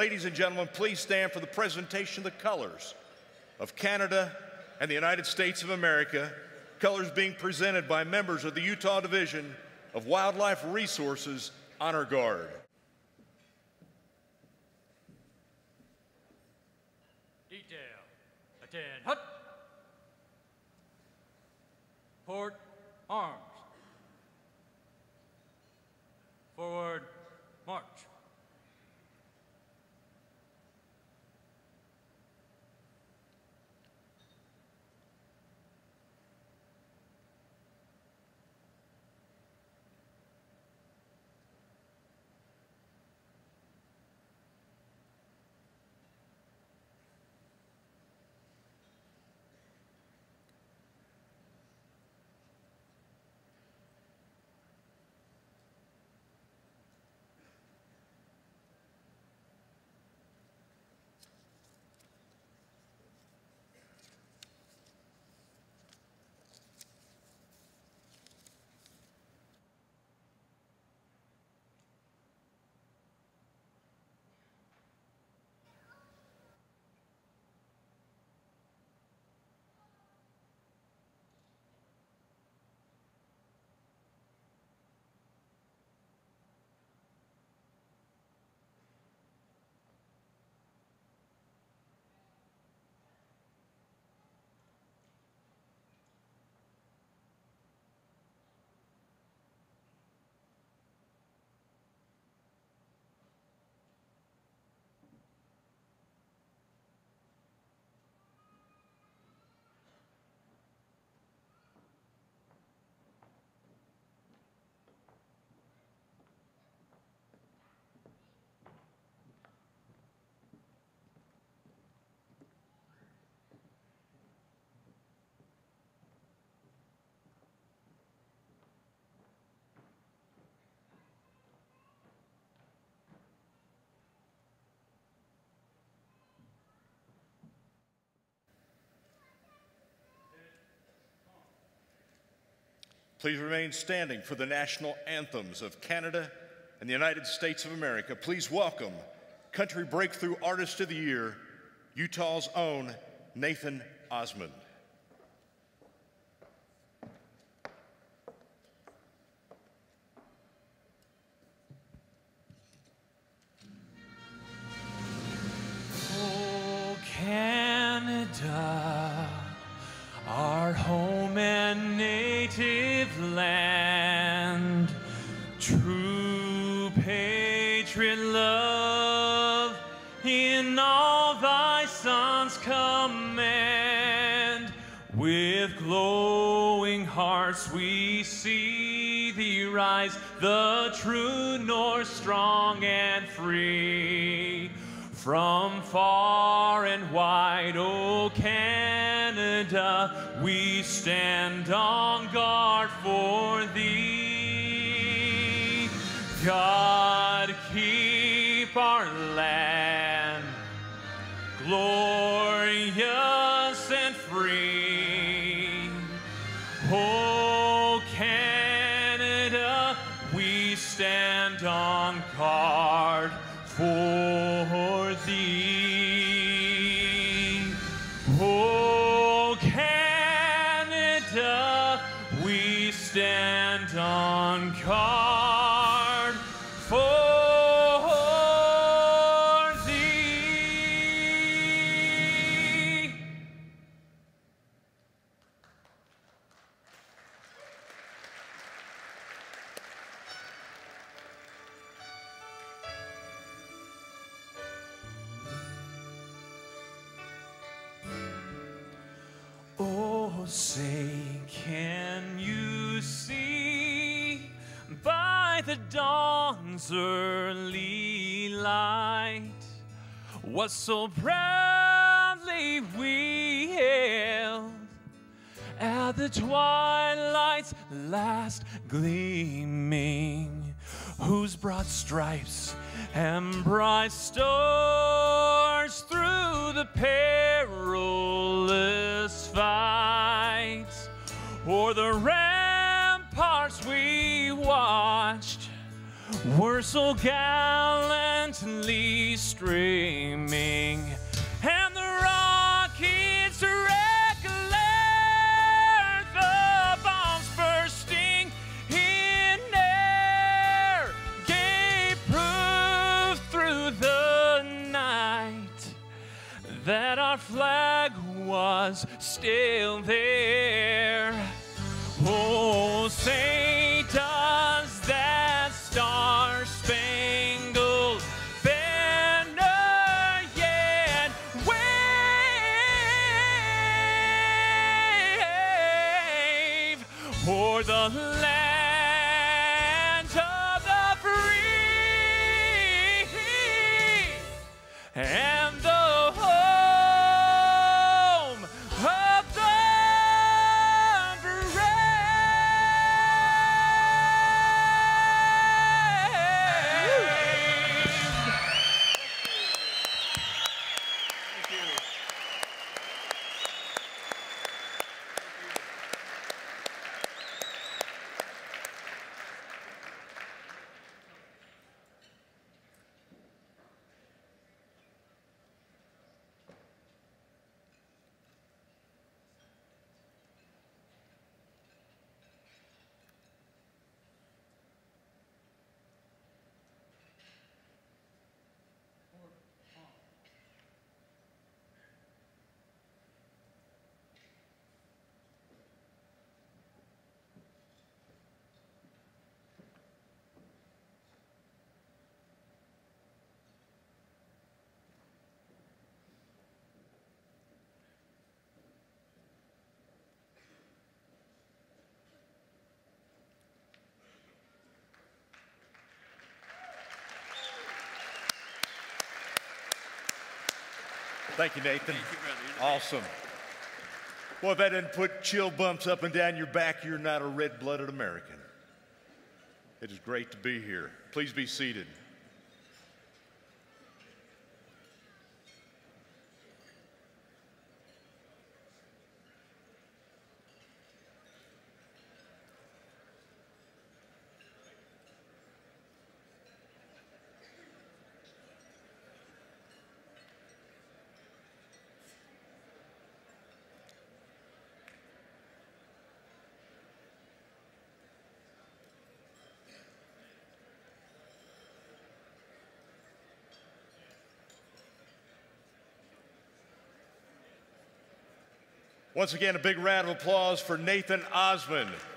ladies and gentlemen, please stand for the presentation of the colors of Canada and the United States of America, colors being presented by members of the Utah Division of Wildlife Resources Honor Guard. Detail, attend, hut. Port, arms. Forward, march. Please remain standing for the national anthems of Canada and the United States of America. Please welcome Country Breakthrough Artist of the Year, Utah's own Nathan Osmond. Oh, Canada, our home and native land, true patriot love in all thy sons command. With glowing hearts we see thee rise, the true north, strong and free. From far and wide, O Canada, we stand on guard for thee. God, keep our land glorious and free. O Canada, we stand on guard for thee. O Canada, we stand on guard for thee. Oh, say, can you see by the dawn's early light what so proudly we hailed at the twilight's last gleaming, whose broad stripes and bright stars through the perilous fight o'er the ramparts we watched were so gallantly streaming, and the rockets regular, the bombs bursting in air, gave proof through the night that our flag was still there. Oh, say does that star-spangled banner yet wave o'er the land of the free and the home of the Thank you, Nathan. Thank you, brother. Awesome. Well, if that didn't put chill bumps up and down your back, you're not a red-blooded American. It is great to be here. Please be seated. Once again, a big round of applause for Nathan Osmond.